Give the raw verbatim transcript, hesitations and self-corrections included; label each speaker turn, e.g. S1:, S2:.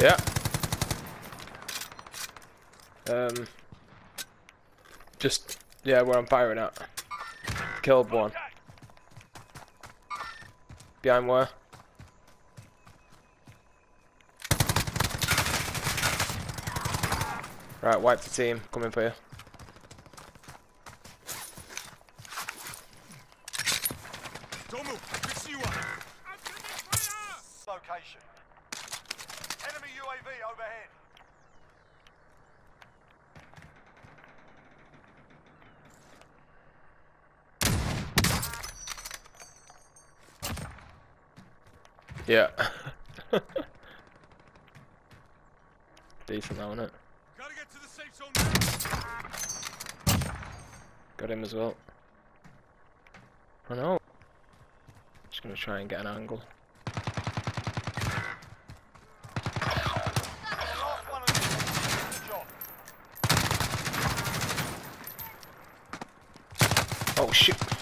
S1: Yeah. Um. Just yeah, where I'm firing at. Killed one. Behind where? Right, wipe the team. Coming for you.
S2: Don't move. Fix you up. Location. Enemy U A V overhead.
S1: Yeah. Decent though, isn't it?
S2: Gotta get to the safe zone now.
S1: Got him as well. Oh no. Just gonna try and get an angle. Oh shit.